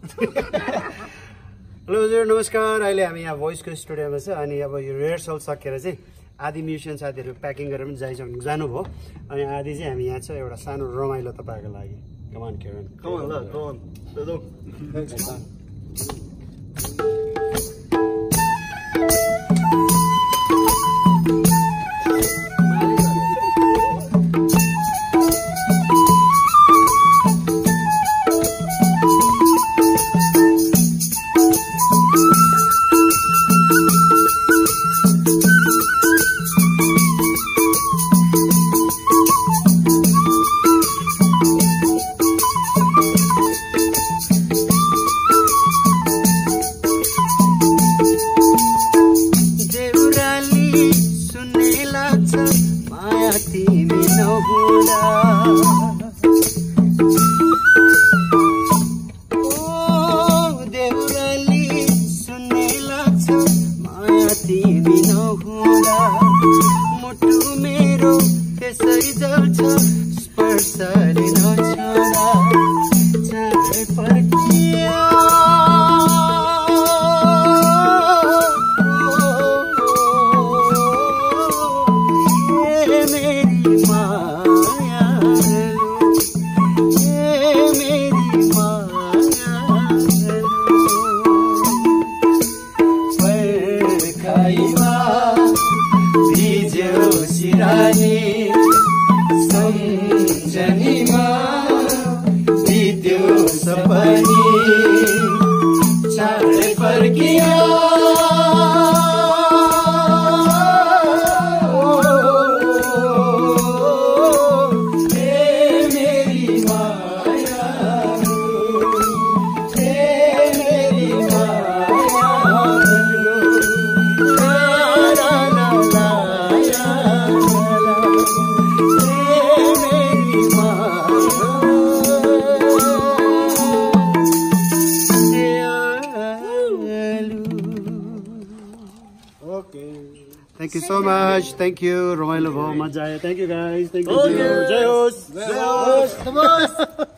Hello हजुर नमस्कार। अहिले हामी यहाँ भोइसको स्टुडियोमा छ अनि अब यो रिहर्सल सकेर चाहिँ आधी म्युजिसियन साथीहरू प्याकिङ गरेर पनि जानुभयो अनि आधी चाहिँ हामी यहाँ छ एउटा सानो रमाइलो तपाईँहरूको लागि। कमान केरन Thank you so much. Thank you. Ramailo bhau, maja aaya. Thank you guys. Thank you. Jai Host. Jai Host.